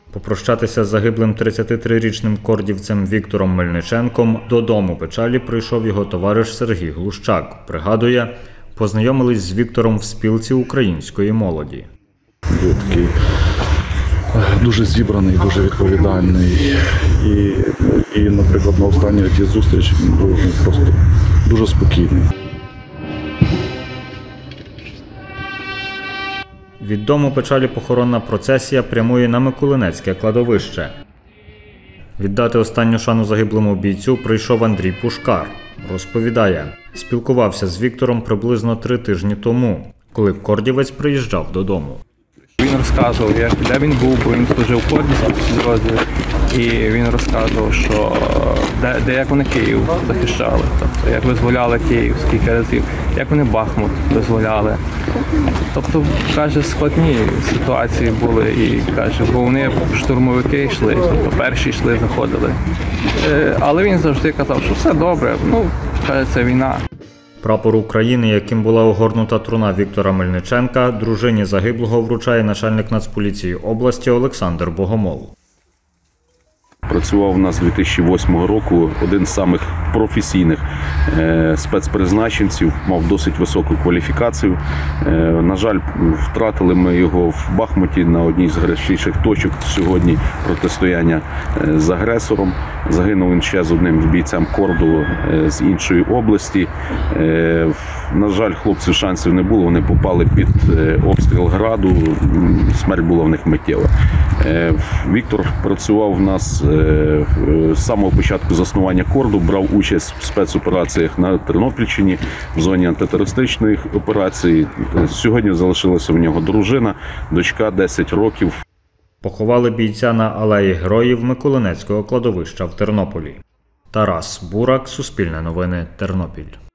Попрощатися з загиблим 33-річним кордівцем Віктором Мельниченком додому печалі прийшов його товариш Сергій Глущак. Пригадує, познайомились з Віктором в спілці української молоді. Він такий дуже зібраний, дуже відповідальний. І наприклад, на останній тій зустрічі він був просто дуже спокійний. Від дому печалі похоронна процесія прямує на Миколинецьке кладовище. Віддати останню шану загиблому бійцю прийшов Андрій Пушкар. Розповідає, спілкувався з Віктором приблизно 3 тижні тому, коли кордівець приїжджав додому. Він розказував, де він був, бо він служив в кордівському підрозділі, і він розказував, що як вони Київ захищали, тобто як визволяли Київ, скільки разів, як вони Бахмут визволяли. Тобто, каже, складні ситуації були, і каже, бо вони штурмовики йшли, тобто перші йшли, заходили. Але він завжди казав, що все добре, каже, це війна. Прапор України, яким була огорнута труна Віктора Мельниченка, дружині загиблого вручає начальник Нацполіції області Олександр Богомол. Працював у нас з 2008 року, один з самих професійних спецпризначенців, мав досить високу кваліфікацію. На жаль, втратили ми його в Бахмуті на одній з гарячіших точок сьогодні протистояння з агресором. Загинув він ще з одним бійцем корду з іншої області. На жаль, хлопців шансів не було, вони попали під обстріл Граду, смерть була в них миттєва. Віктор працював у нас з самого початку заснування корду, брав участь в спецопераціях на Тернопільщині, в зоні антитерористичної операції. Сьогодні залишилася в нього дружина, дочка 10 років. Поховали бійця на алеї Героїв Миколинецького кладовища в Тернополі. Тарас Бурак, Суспільне новини, Тернопіль.